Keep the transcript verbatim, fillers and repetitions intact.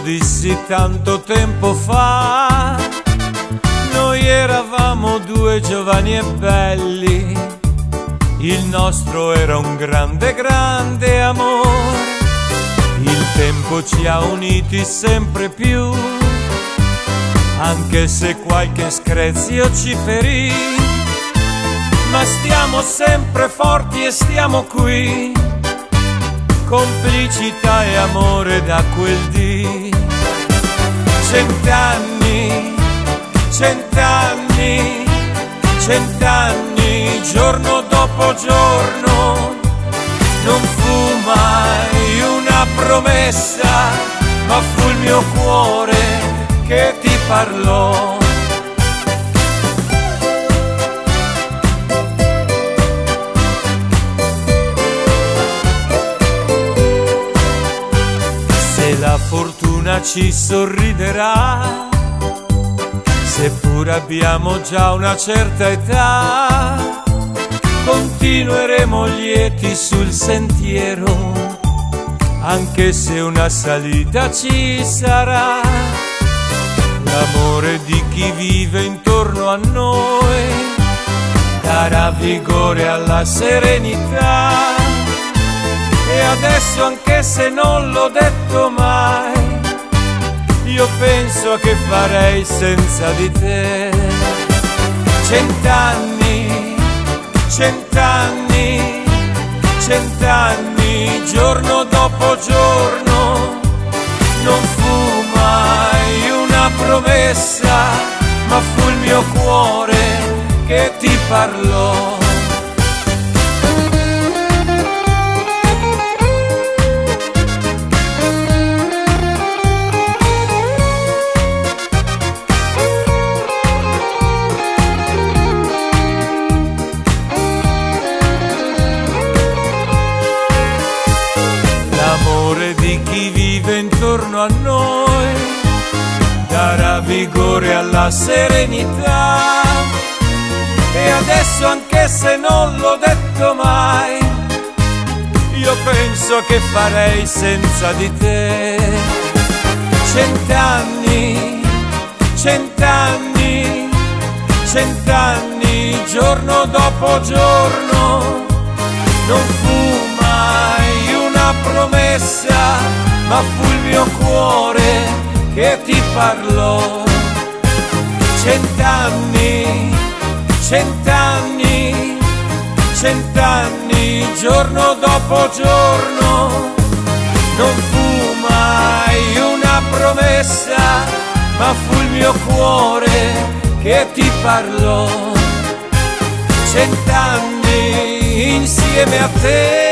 dissi tanto tempo fa. Noi eravamo due giovani e belli, il nostro era un grande, grande amore. Il tempo ci ha uniti sempre più, anche se qualche screzio ci ferì. Ma stiamo sempre forti e stiamo qui, complicità e amore da quel dì. Cent'anni, cent'anni, cent'anni, giorno dopo giorno. Non fu mai una promessa, ma fu il mio cuore che ti parlò. Se la fortuna ci sorriderà, seppur abbiamo già una certa età, continueremo lieti sul sentiero, anche se una salita ci sarà. L'amore di chi vive intorno a noi darà vigore alla serenità. E adesso, anche se non l'ho detto mai, io penso che farei senza di te. Cent'anni, cent'anni, cent'anni, giorno dopo giorno. Non fu mai una promessa, ma fu il mio cuore che ti parlò. L'amore di chi vive intorno a noi darà vigore alla serenità. E adesso, anche se non l'ho detto mai, io penso che farei senza di te. Cent'anni, cent'anni, cent'anni, giorno dopo giorno. Non fu mai una promessa, ma fu il mio cuore che ti parlò. Cent'anni, cent'anni, cent'anni, giorno dopo giorno. Non fu mai una promessa, ma fu il mio cuore che ti parlò. Cent'anni insieme a te.